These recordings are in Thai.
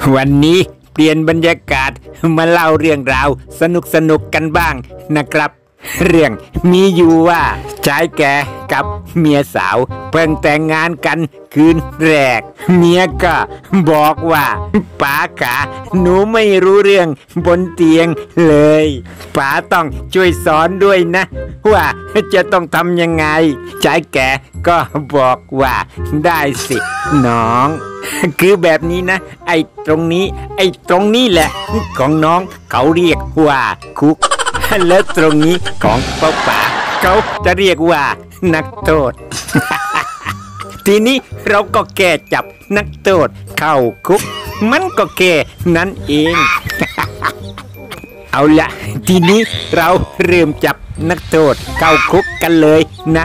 วันนี้เปลี่ยนบรรยากาศมาเล่าเรื่องราวสนุกกันบ้างนะครับเรื่องมีอยู่ว่าชายแก่กับเมียสาวเพิ่งแต่งงานกันคืนแรกเมียก็บอกว่าป๋าขาหนูไม่รู้เรื่องบนเตียงเลยป๋าต้องช่วยสอนด้วยนะว่าจะต้องทำยังไงชายแก่ก็บอกว่าได้สิน้องคือแบบนี้นะไอ้ตรงนี้แหละของน้องเขาเรียกว่าคุกแล้วตรงนี้ของป๋าเขาจะเรียกว่านักโทษ ทีนี้เราก็แค่จับนักโทษเข้าคุกมันก็แค่นั้นเอง เอาละทีนี้เราเริ่มจับนักโทษเข้าคุกกันเลยนะ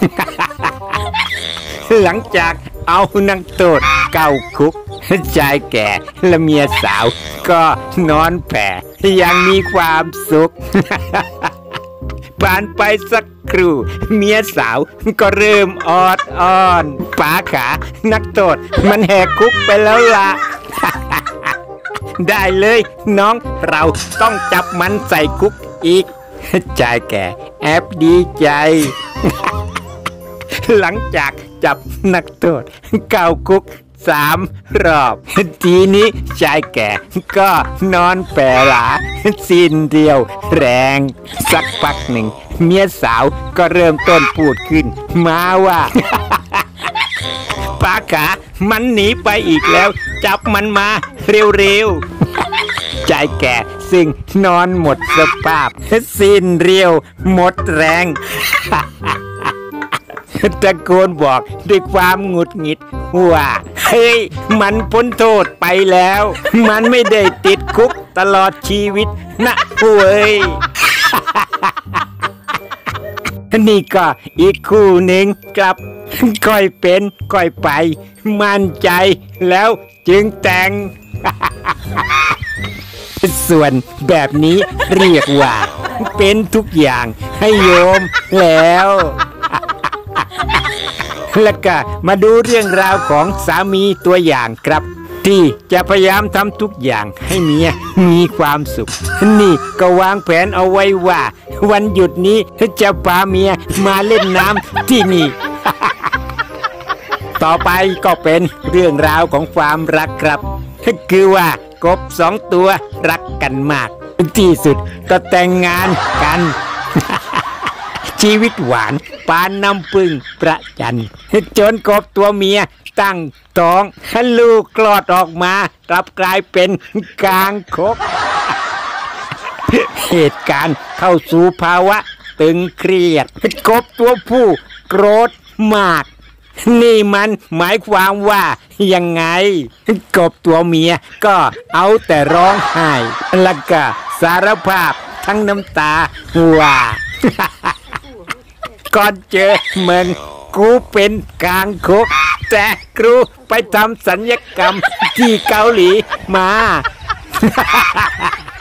หลังจากเอานักโทษเข้าคุกชายแก่และเมียสาวก็นอนแผ่อย่างมีความสุข ผ่านไปสักครู่เมียสาวก็เริ่มออดอ้อนป๋าขานักโทษมันแหกคุกไปแล้วล่ะ ได้เลยน้องเราต้องจับมันใส่คุกอีกชายแก่แอบดีใจ หลังจากจับนักโทษเข้าคุก3 รอบทีนี้ชายแก่ก็นอนแผ่หลาสิ้นเดียวแรงสักพักหนึ่งเมียสาวก็เริ่มต้นพูดขึ้นมาว่า ป๋าขามันหนีไปอีกแล้วจับมันมาเร็วๆชายแก่ซึ่งนอนหมดสภาพสิ้นเรียวหมดแรง ตะโกนบอกด้วยความหงุดหงิดว่าเฮ้ยมันพ้นโทษไปแล้วมันไม่ได้ติดคุกตลอดชีวิตนะเว้ย นี่ก็อีกคู่หนึ่งครับค่อยเป็นค่อยไปมั่นใจแล้วจึงแต่ง ส่วนแบบนี้เรียกว่าเป็นทุกอย่างให้โยมแล้ว แล้วก็มาดูเรื่องราวของสามีตัวอย่างครับที่จะพยายามทำทุกอย่างให้เมียมีความสุขนี่ก็วางแผนเอาไว้ว่าวันหยุดนี้จะพาเมียมาเล่นน้ำที่นี่ ต่อไปก็เป็นเรื่องราวของความรักครับคือว่ากบ2 ตัวรักกันมากที่สุดก็แต่งงานกัน ชีวิตหวานปานน้ำผึ้งประจันจนกบตัวเมียตั้งท้องลูกคลอดออกมากลับกลายเป็นกางคก เหตุการณ์เข้าสู่ภาวะตึงเครียดกบตัวผู้โกรธมากนี่มันหมายความว่ายังไงกบตัวเมียก็เอาแต่ร้องไห้แล้วก็สารภาพทั้งน้ำตาว่า ก่อนเจอมึงกูเป็นกางคกแต่กูไปทำศัลยกรรมที่เกาหลีมา